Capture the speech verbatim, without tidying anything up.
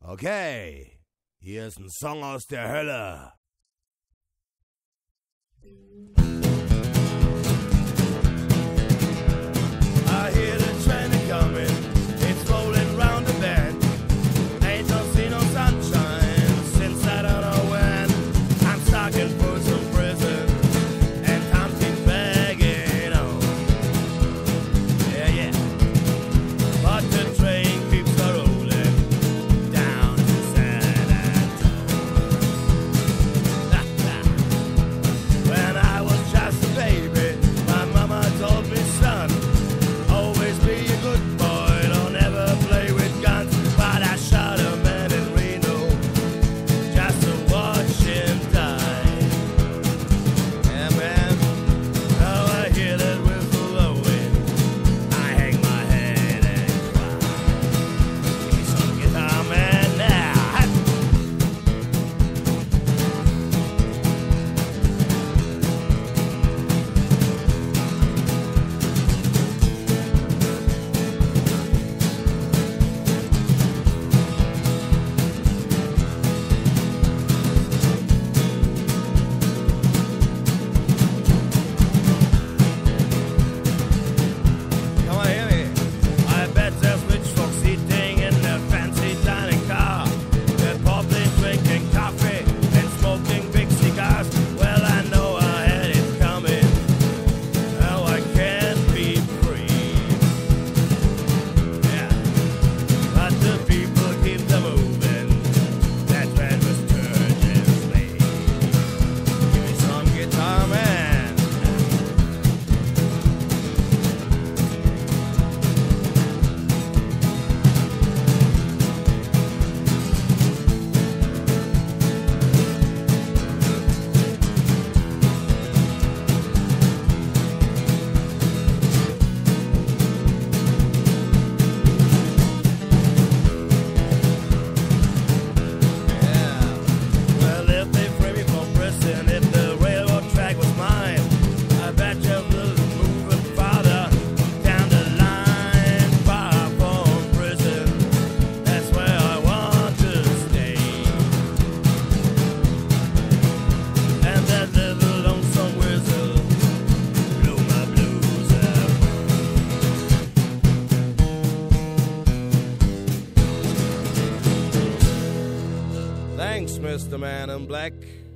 Okay, hier ist ein Song aus der Hölle. I hear the train coming, it's rolling round the bend. Ain't no see no sunshine since I don't know when. I'm stuck in Folsom Prison and time keeps begging on. Yeah, yeah. But the train keeps a rolling down to San Antonio. When I was just a baby, my mama told me, son, always be a good boy, don't ever play with guns. But I shot a man in Reno just to watch him die. Yeah, man, now I hear that whistle blowing, I hang my head and cry. Give me some guitar, man, now. Come on, hear me. I bet there's rich folks sitting in their fancy dining car. They're probably drinking coffee and smoking big cigars. Well, I know I had it coming. Now I can't be free. Yeah. But the people keep them moving. That's when the Sturgeons play. Give me some guitar, man. Yeah. Well, if they free me from prison, if the railroad track was mine, I bet you we'll move it farther down the line, far from prison. That's where I want to stay. And that little lonesome whistle blew my blues away. Thanks, Mister Man in Black.